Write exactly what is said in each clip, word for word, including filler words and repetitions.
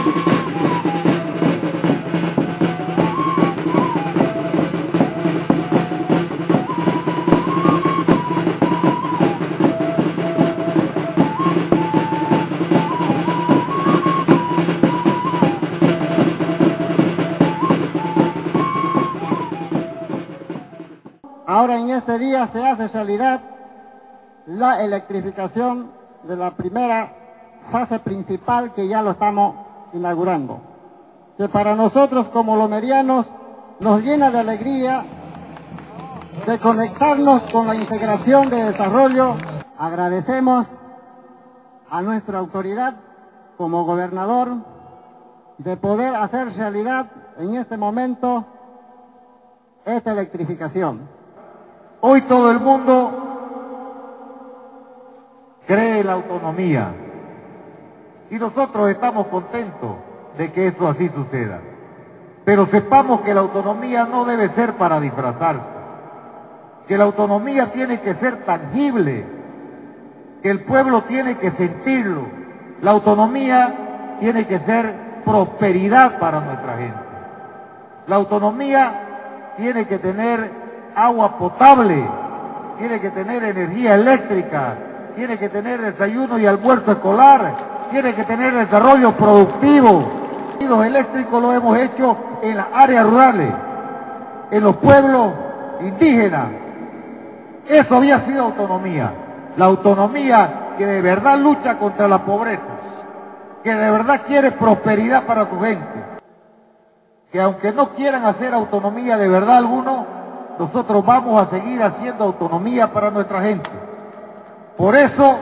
Ahora en este día se hace realidad la electrificación de la primera fase principal, que ya lo estamos inaugurando, que para nosotros como lomerianos nos llena de alegría de conectarnos con la integración de desarrollo. Agradecemos a nuestra autoridad como gobernador de poder hacer realidad en este momento esta electrificación. Hoy todo el mundo cree en la autonomía y nosotros estamos contentos de que eso así suceda. Pero sepamos que la autonomía no debe ser para disfrazarse, que la autonomía tiene que ser tangible, que el pueblo tiene que sentirlo. La autonomía tiene que ser prosperidad para nuestra gente. La autonomía tiene que tener agua potable, tiene que tener energía eléctrica, tiene que tener desayuno y almuerzo escolar, tiene que tener desarrollo productivo. Los eléctricos lo hemos hecho en las áreas rurales, en los pueblos indígenas. Eso había sido autonomía. La autonomía que de verdad lucha contra la pobreza, que de verdad quiere prosperidad para tu gente. Que aunque no quieran hacer autonomía de verdad alguno, nosotros vamos a seguir haciendo autonomía para nuestra gente. Por eso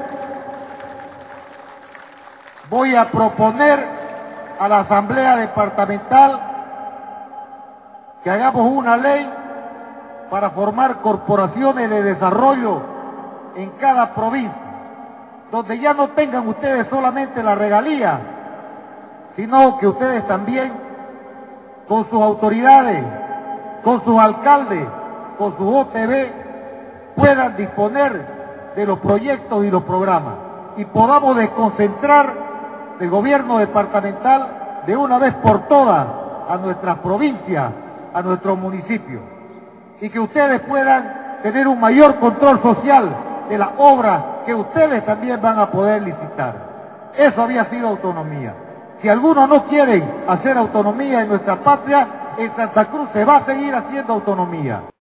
voy a proponer a la Asamblea Departamental que hagamos una ley para formar corporaciones de desarrollo en cada provincia, donde ya no tengan ustedes solamente la regalía, sino que ustedes también, con sus autoridades, con sus alcaldes, con sus O T B, puedan disponer de los proyectos y los programas y podamos desconcentrar el gobierno departamental de una vez por todas a nuestras provincias, a nuestros municipios, y que ustedes puedan tener un mayor control social de las obras que ustedes también van a poder licitar. Eso había sido autonomía. Si algunos no quieren hacer autonomía en nuestra patria, en Santa Cruz se va a seguir haciendo autonomía.